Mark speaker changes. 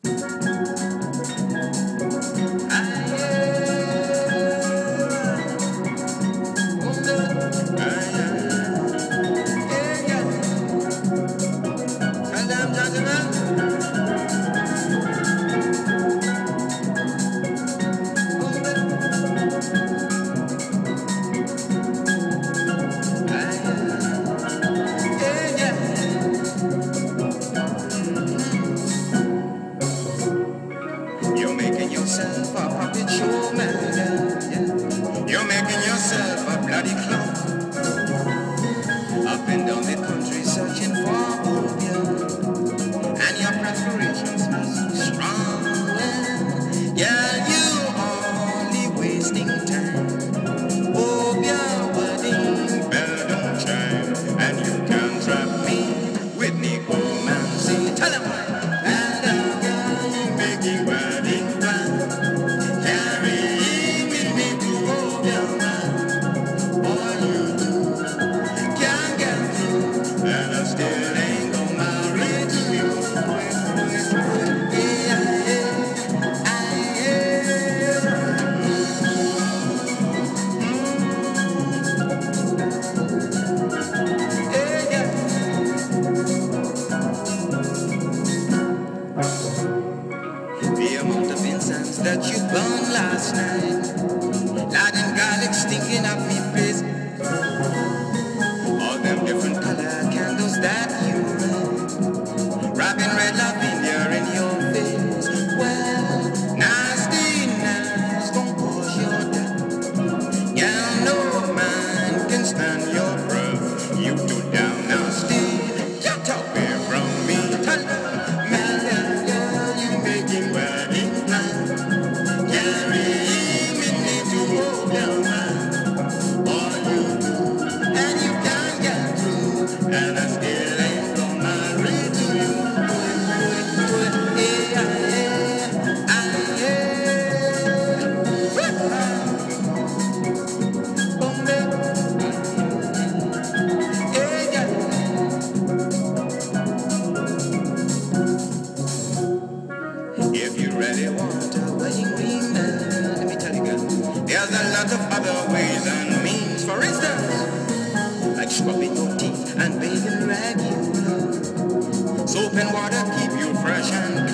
Speaker 1: You're making yourself a puppet show man, yeah, yeah. You're making yourself a bloody clown. Up and down the country searching for hope, yeah. And your preparations must be strong, yeah. Yeah, you only wasting time. Hope your wedding bell don't chime. And you can't trap me with necromancy. Tell them why. Making wedding plans, carrying me to hold your man. All you do can't get through, and I still ain't gonna marry to you. The amount of incense that you burned last night, lard and garlic stinking up me face. All them different color candles that you lit, wrapping red lavender in your face. Well, nastiness gon' cause your death. Yeah, no man can stand your breath. You too damn nasty. Get away from me. Tell them, man, girl, you making wedding plans, carrying me to hold your man. All you do, and you can't get through, and I still ain't gonna marry to you. If you really want a wedding ring, then let me tell you, girl, there's a lot of other ways and means. For instance, like scrubbing your teeth and bathing rag you love. Soap and water keep you fresh and